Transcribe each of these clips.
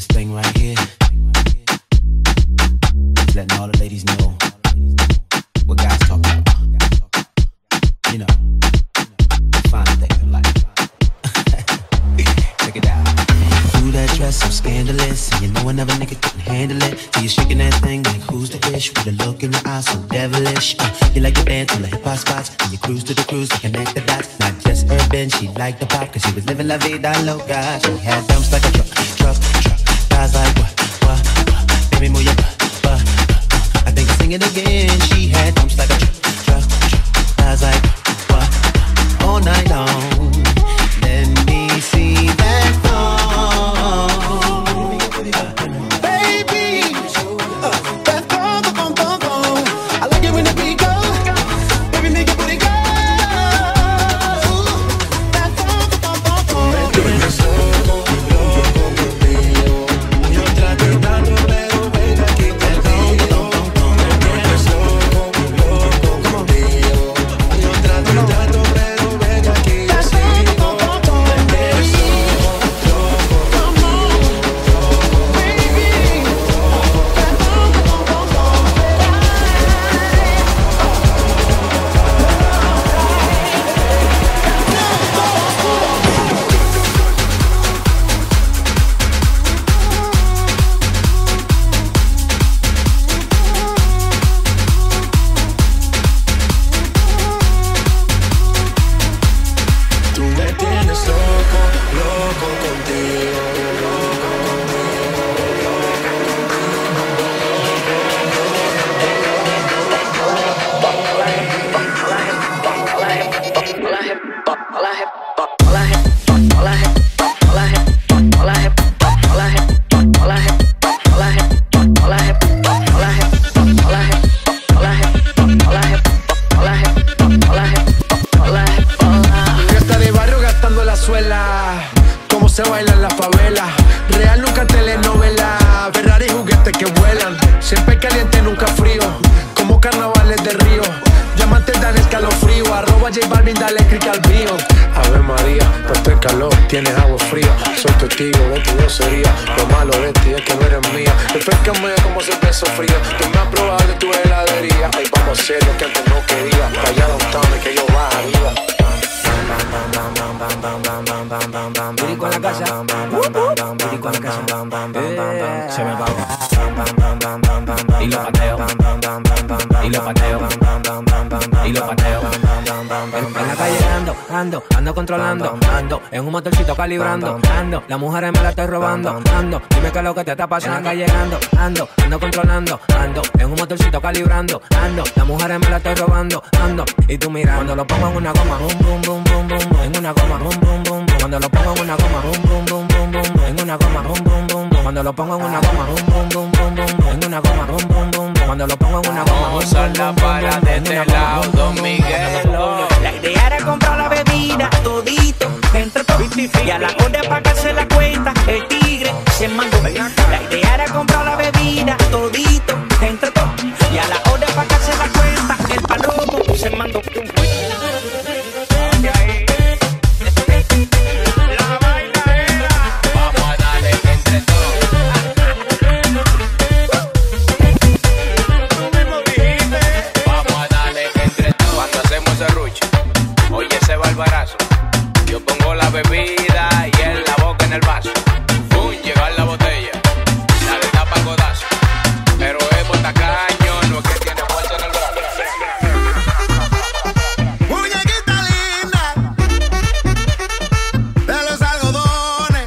this thing right here. Letting all the ladies know what guys talk about. You know, fine things in life. Check it out. Ooh, that dress so scandalous, and you know another nigga couldn't handle it. So you're shaking that thing like who's the dish, with a look in your eyes so devilish. You like to dance on the hip hop spots, and you cruise to the cruise to connect the dots. Not just urban, she liked the pop, cause she was living la vida loca. She had dumps like a truck. Guys like what? Baby, move your butt. I think I'll sing it again. She had dumps like a truck. Guys like what? All night long. Let me see that thong. Baby, that thong. I like it when the beat goes. Baby, make your booty go. That thong. Yo trato tanto, pero ven aquí. That thong. Yo trato tanto, pero ven aquí. Tú me tienes loco contigo. Fiesta de barrio gastando la suela, cómo se baila en la favela. Real nunca telenovela, Ferrari juguetes que vuelan. Siempre caliente, nunca frío, como carnavales de Río. Diamantes dan escalofrío, @J Balvin, dale click al mío. Ave María, puesto el calor, tienes agua fría. Soy testigo de tu grosería, lo malo de ti es que no eres mía. Refrescame como cerveza fría, tú me has probado de tu heladería. Ay, vamos a hacer lo que antes no quería, allá downtown es que yo bajaría. Perico en la casa. Perico en la casa. Se me pagó. Y lo pateo. Y lo pateo. Y lo pateo. En la calle ando controlando. Ando en un motorcito calibrando. Ando, las mujeres me la estoy robando. Ando, dime qué es lo que te está pasando. En la calle ando controlando. Ando en un motorcito calibrando. Ando, las mujeres me la estoy robando. Ando, y tú mira, cuando lo pongo en una goma. Bum, bum, bum, bum, bum. En una goma. Bum, bum, bum, bum. Cuando lo pongo en una goma. Bum, bum, bum, bum, bum. En una goma. Bum, bum, bum, bum. Cuando lo pongo en una goma. Bum, bum, bum, bum, bum. En una goma. Bum, bum, bum, bum. Cuando lo pongo en una goma. Vamos a la para de este lado, Don Miguelo. La idea era comprar la bebida, todito, entre todos. Y a la hora de pagarse la cuenta, el tigre se mandó. La idea era comprar la bebida, todito, entre todos. Y a la hora de pagarse la cuenta, el palomo se mandó. Vamos a darle entre todos. Vamos a darle entre todos. Cuando hacemos ese ruche, oye ese barbarazo. Yo pongo la bebida y él la boca en el vaso. ¡Pum! Llegar la botella. Dale tapa codazo. Pero es por tacaño, no es que tiene fuerza en el brazo. Muñequita linda de los algodones,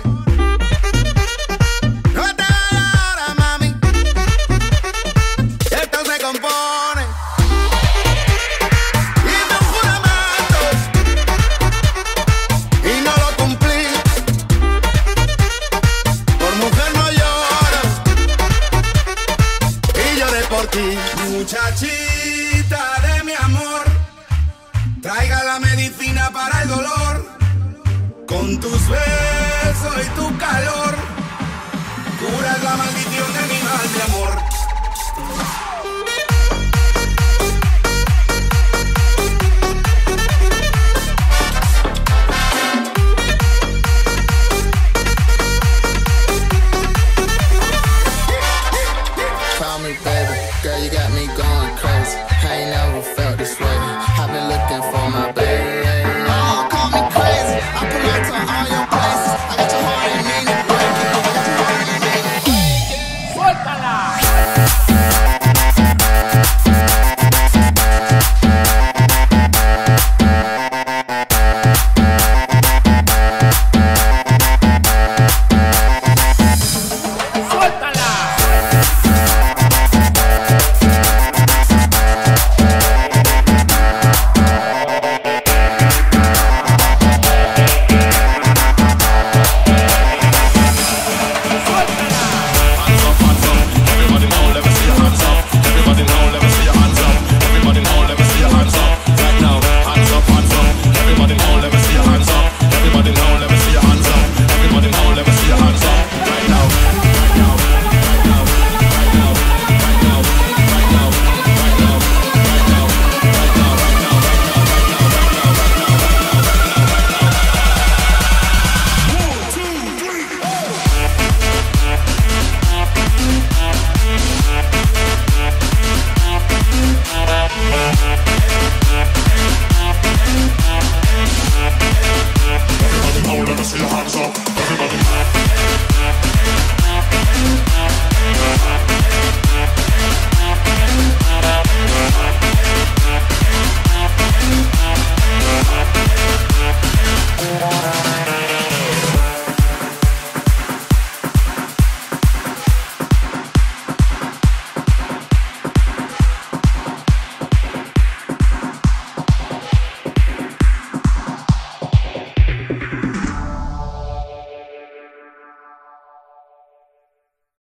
no te vayas ahora, mami, esto se compone. Hice un juramento y no lo cumplí. Por mujer no lloro y lloré por ti. Muchachita de mi amor, traiga la medicina para el dolor. Con tus besos y tu calor, curas la maldición de mi mal de amor.